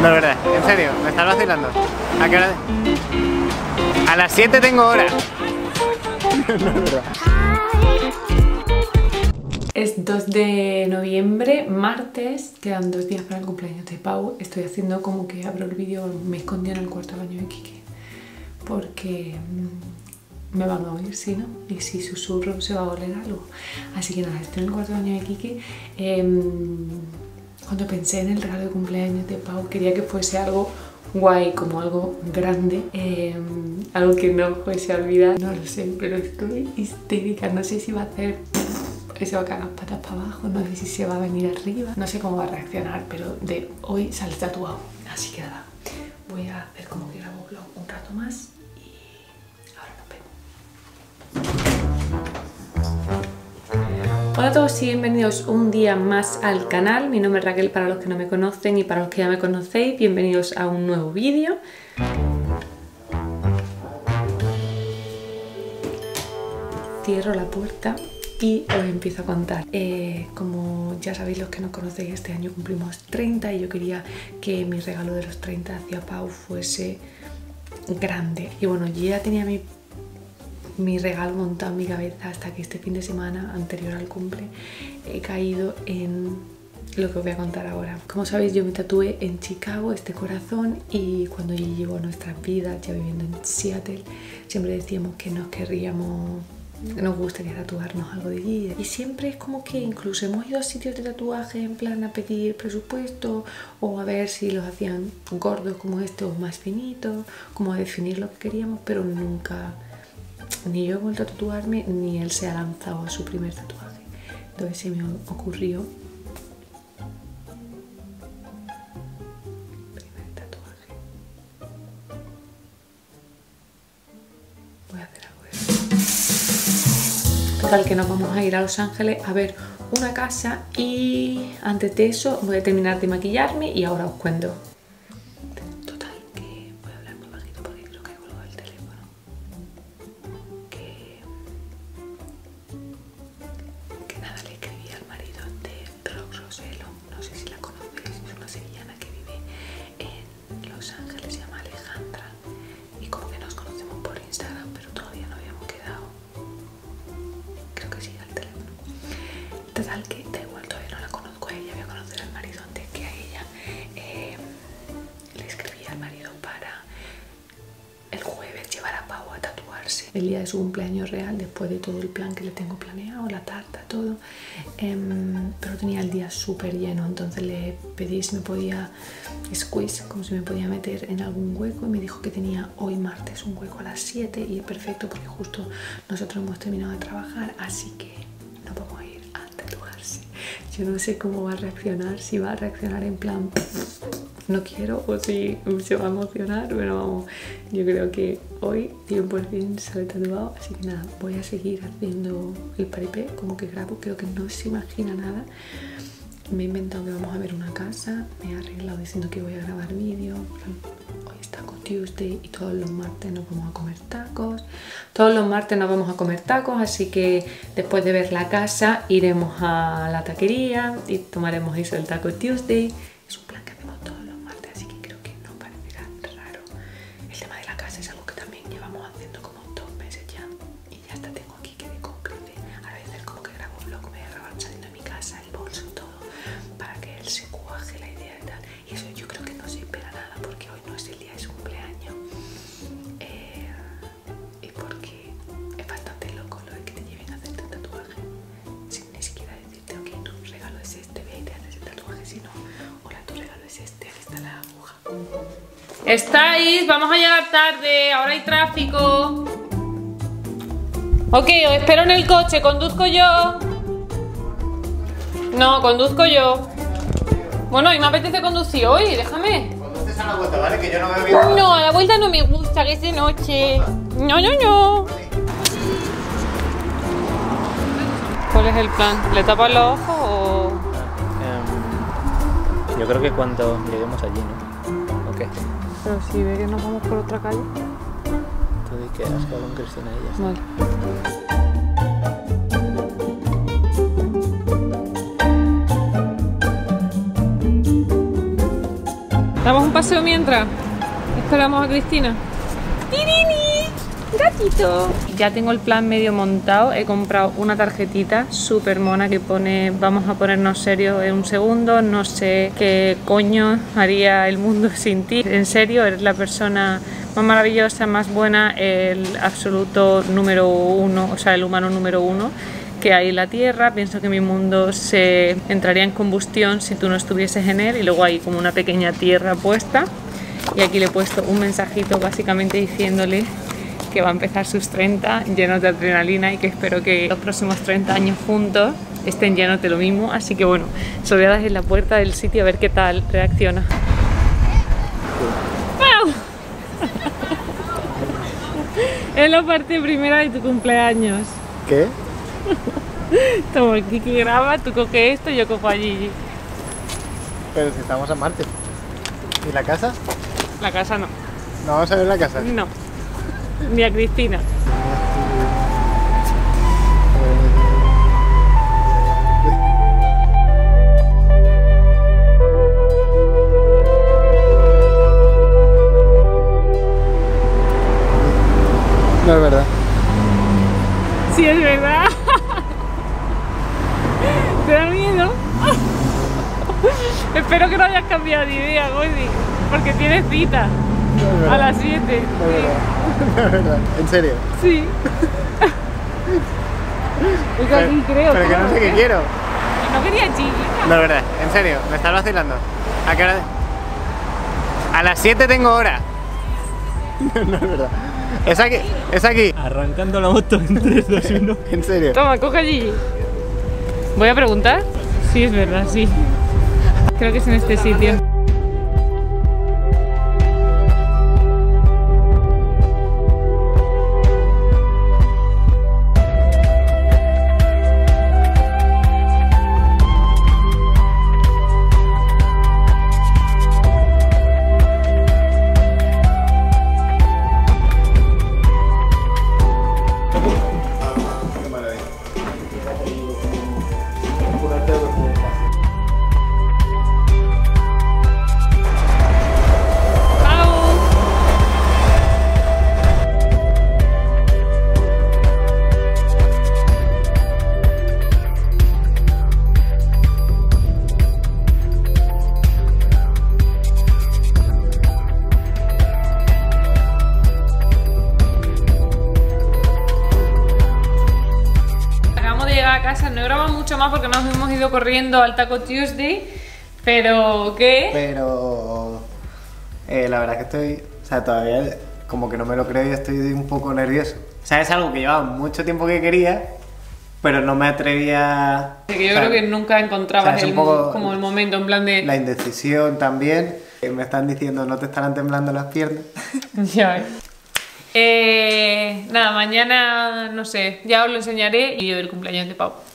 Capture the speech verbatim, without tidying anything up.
No es verdad, en serio, me estás vacilando. ¿A qué hora? A las siete tengo hora. No es verdad. Es dos de noviembre, martes, quedan dos días para el cumpleaños de Pau. Estoy haciendo como que abro el vídeo, me escondí en el cuarto baño de Kike, porque mmm, me van a oír, si no, y si susurro se va a oler algo. Así que nada, estoy en el cuarto baño de Kike. Eh, cuando pensé en el regalo de cumpleaños de Pau, quería que fuese algo guay, como algo grande, eh, algo que no fuese a olvidar. No lo sé, pero estoy histérica, no sé si va a hacer... se va a caer las patas para abajo, no sé si se va a venir arriba, no sé cómo va a reaccionar, pero de hoy sale tatuado. Así que nada, voy a hacer como que grabo vlog un rato más y ahora nos vemos. Hola a todos y bienvenidos un día más al canal. Mi nombre es Raquel para los que no me conocen, y para los que ya me conocéis, bienvenidos a un nuevo vídeo. Cierro la puerta y os empiezo a contar. Eh, como ya sabéis los que nos conocéis, este año cumplimos treinta y yo quería que mi regalo de los treinta hacia Pau fuese grande. Y bueno, yo ya tenía mi, mi regalo montado en mi cabeza hasta que este fin de semana anterior al cumple he caído en lo que os voy a contar ahora. Como sabéis, yo me tatué en Chicago este corazón, y cuando yo llevo nuestras vidas ya viviendo en Seattle, siempre decíamos que nos querríamos... nos gustaría tatuarnos algo de allí, y siempre es como que incluso hemos ido a sitios de tatuaje en plan a pedir presupuesto o a ver si los hacían gordos como este o más finitos, como a definir lo que queríamos, pero nunca ni yo he vuelto a tatuarme ni él se ha lanzado a su primer tatuaje. Entonces se me ocurrió primer tatuaje, voy a hacer algo de eso. Total, que nos vamos a ir a Los Ángeles a ver una casa, y antes de eso voy a terminar de maquillarme y ahora os cuento. Total, que voy a hablar muy bajito porque creo que he colgado el teléfono. Que... que nada, le escribí al marido de Rox Roselo, no sé si la conocéis, es una sevillana que vive en Los Ángeles, se llama Alejandra, y como que nos conocemos por Instagram, pero todavía no habíamos quedado. Creo que sí, al teléfono. Total, que da igual, todavía no la conozco a ella, voy a conocer al marido antes que a ella. Eh, le escribí al marido para el jueves llevar a Pau a tatuarse el día de su cumpleaños real, después de todo el plan que le tengo planeado, la tarta, todo. Eh, pero tenía el día súper lleno, entonces le pedí si me podía squeeze, como si me podía meter en algún hueco, y me dijo que tenía hoy martes un hueco a las siete, y es perfecto porque justo nosotros hemos terminado de trabajar, así que nos vamos a ir a tatuarse. Yo no sé cómo va a reaccionar, si va a reaccionar en plan no quiero, o si se va a emocionar, pero vamos, yo creo que hoy cien por cien sale tatuado. Así que nada, voy a seguir haciendo el paripé, como que grabo, creo que no se imagina nada. Me he inventado que vamos a ver una casa, me he arreglado diciendo que voy a grabar vídeo. Hoy es Taco Tuesday y todos los martes nos vamos a comer tacos. Todos los martes nos vamos a comer tacos, así que después de ver la casa iremos a la taquería y tomaremos eso, el Taco Tuesday. Es un plan que hacemos todos los martes, así que creo que no parecerá raro. El tema de la casa es algo que también llevamos haciendo como dos meses ya, y ya hasta tengo aquí que de cómplice. A veces como que grabo un vlog, me voy a grabar saliendo de mi casa, el bolso y todo, para que él se cuaje la idea y tal. Y eso yo creo que no se espera nada, porque hoy no es el día de su cumpleaños, eh, y porque es bastante loco lo de que te lleven a hacerte un tatuaje sin ni siquiera decirte, ok, tu regalo es este, ve y te haces el tatuaje, sino, hola, tu regalo es este, aquí está la aguja. ¿Estáis? Vamos a llegar tarde, ahora hay tráfico. Ok, os espero en el coche, conduzco yo. No, conduzco yo. Bueno, y me apetece conducir hoy, déjame. Conduces a la vuelta, ¿vale? Que yo no veo bien. No, a la vuelta no me gusta, que es de noche. No, no, no. ¿Cuál es el plan? ¿Le tapas los ojos o...? Um, yo creo que cuando lleguemos allí, ¿no? ¿O qué? Pero si ve que nos vamos por otra calle. Tú di que has quedado con Cristina y ya está. Vale. ¿Damos un paseo mientras esperamos a Cristina? ¡Tirini! ¡Gatito! Ya tengo el plan medio montado. He comprado una tarjetita súper mona que pone vamos a ponernos serios en un segundo. No sé qué coño haría el mundo sin ti. En serio, eres la persona más maravillosa, más buena, el absoluto número uno, o sea, el humano número uno que hay en la Tierra. Pienso que mi mundo se entraría en combustión si tú no estuvieses en él. Y luego hay como una pequeña tierra puesta. Y aquí le he puesto un mensajito básicamente diciéndole que va a empezar sus treinta llenos de adrenalina y que espero que los próximos treinta años juntos estén llenos de lo mismo. Así que bueno, se lo voy a dar en la puerta del sitio a ver qué tal reacciona. ¡Wow! Es la parte primera de tu cumpleaños. ¿Qué? Toma, Kiki graba, tú coges esto y yo cojo a Gigi. Pero si estamos a Marte. ¿Y la casa? La casa no. ¿No vamos a ver la casa? No. Ni a Cristina. No es verdad. Sí, es verdad. ¿Te da miedo? Espero que no hayas cambiado de idea, Gordi, porque tienes cita No a las siete. No es verdad. No es verdad. ¿En serio? Sí. Es que aquí creo. Pero que no sé qué quiero. No quería Gigi. No es verdad. En serio, me estás vacilando. ¿A qué hora? A las siete tengo hora. No es verdad. Es aquí, es aquí. Arrancando la moto en tres, dos, uno. En serio. Toma, coge a Gigi. Voy a preguntar. Sí, es verdad, sí. Creo que es en este sitio. A casa, no he grabado mucho más porque nos hemos ido corriendo al Taco Tuesday, pero ¿qué? Pero eh, la verdad es que estoy, o sea, todavía como que no me lo creo y estoy un poco nervioso. O sea, es algo que llevaba mucho tiempo que quería, pero no me atrevía. Que yo o sea, creo que nunca encontrabas o sea, el, como el momento en plan de... La indecisión también. Me están diciendo, ¿no te estarán temblando las piernas? Ya ves. Eh, nada, mañana, no sé, ya os lo enseñaré y el cumpleaños de Pau.